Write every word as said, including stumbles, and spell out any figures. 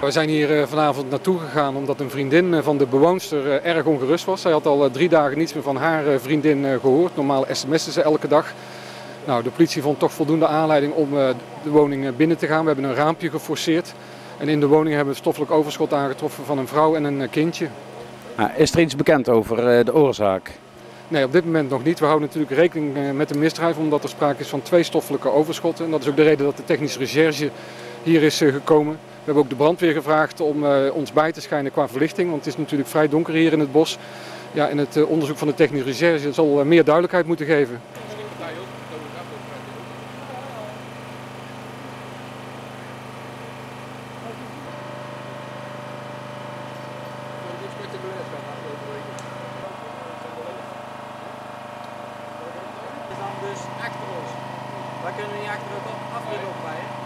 We zijn hier vanavond naartoe gegaan omdat een vriendin van de bewoonster erg ongerust was. Zij had al drie dagen niets meer van haar vriendin gehoord. Normaal sms'en ze elke dag. Nou, de politie vond toch voldoende aanleiding om de woning binnen te gaan. We hebben een raampje geforceerd. En in de woning hebben we stoffelijk overschot aangetroffen van een vrouw en een kindje. Is er iets bekend over de oorzaak? Nee, op dit moment nog niet. We houden natuurlijk rekening met een misdrijf omdat er sprake is van twee stoffelijke overschotten. En dat is ook de reden dat de technische recherche hier is gekomen. We hebben ook de brandweer gevraagd om uh, ons bij te schijnen qua verlichting, want het is natuurlijk vrij donker hier in het bos. Ja, en het uh, onderzoek van de technische recherche zal uh, meer duidelijkheid moeten geven. Is dan dus achter ons. Wij kunnen niet achter het afrit oprijden.